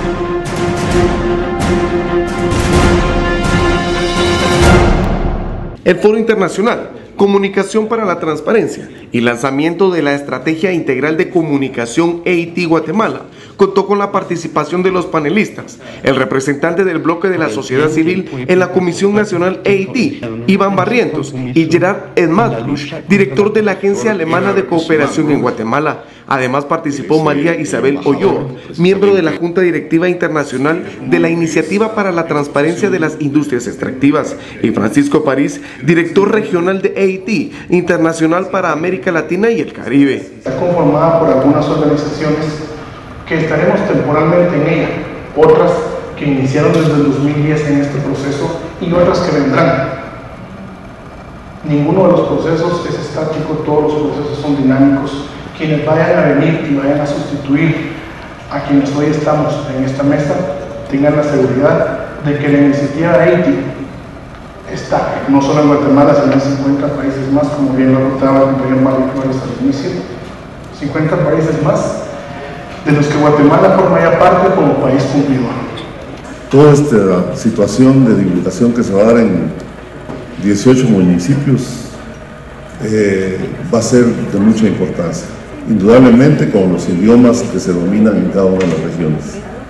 El Foro Internacional Comunicación para la Transparencia y lanzamiento de la Estrategia Integral de Comunicación EIT Guatemala contó con la participación de los panelistas, el representante del bloque de la sociedad civil en la Comisión Nacional EIT, Iván Barrientos, y Gerard Edmadlush, director de la Agencia Alemana de Cooperación en Guatemala. Además participó María Isabel Oyoa, miembro de la Junta Directiva Internacional de la Iniciativa para la Transparencia de las Industrias Extractivas, y Francisco París, director regional de EIT Internacional para América Latina y el Caribe. Está conformada por algunas organizaciones que estaremos temporalmente en ella, otras que iniciaron desde el 2010 en este proceso y otras que vendrán. Ninguno de los procesos es estático, todos los procesos son dinámicos. Quienes vayan a venir y vayan a sustituir a quienes hoy estamos en esta mesa tengan la seguridad de que la iniciativa EIT está no solo en Guatemala, sino en 50 países más, como bien lo contaba el compañero Mario Flores al inicio, 50 países más, de los que Guatemala forma parte como país cumplidor. Toda esta situación de divulgación que se va a dar en 18 municipios va a ser de mucha importancia, indudablemente con los idiomas que se dominan en cada una de las regiones.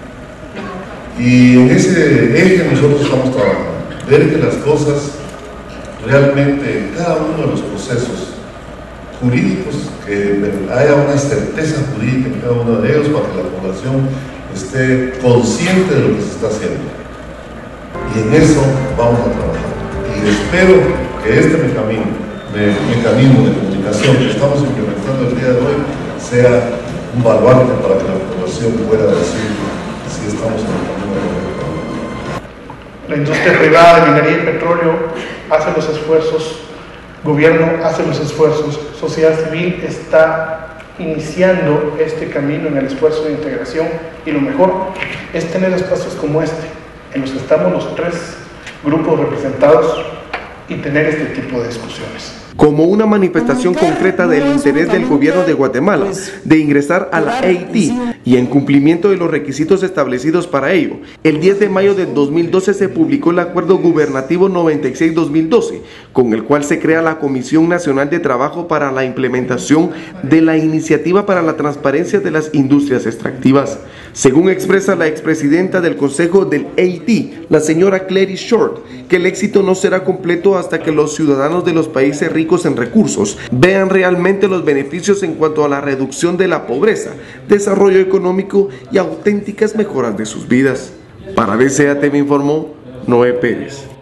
Y en ese eje nosotros estamos trabajando, ver que las cosas realmente, cada uno de los procesos jurídicos, que haya una certeza jurídica en cada uno de ellos para que la población esté consciente de lo que se está haciendo. Y en eso vamos a trabajar. Y espero que este mecanismo de comunicación que estamos implementando el día de hoy sea un baluarte para que la población pueda decir si estamos en el camino correcto. La industria privada de minería y petróleo hace los esfuerzos, gobierno hace los esfuerzos, sociedad civil está iniciando este camino en el esfuerzo de integración, y lo mejor es tener espacios como este, en los que estamos los tres grupos representados, y tener este tipo de discusiones. Como una manifestación concreta del interés del gobierno de Guatemala de ingresar a la EIT y en cumplimiento de los requisitos establecidos para ello, el 10 de mayo de 2012 se publicó el Acuerdo Gubernativo 96-2012, con el cual se crea la Comisión Nacional de Trabajo para la implementación de la Iniciativa para la Transparencia de las Industrias Extractivas. Según expresa la expresidenta del Consejo del EIT, la señora Clary Short, que el éxito no será completo hasta que los ciudadanos de los países ricos en recursos vean realmente los beneficios en cuanto a la reducción de la pobreza, desarrollo económico y auténticas mejoras de sus vidas. Para DCA TV informó Noé Pérez.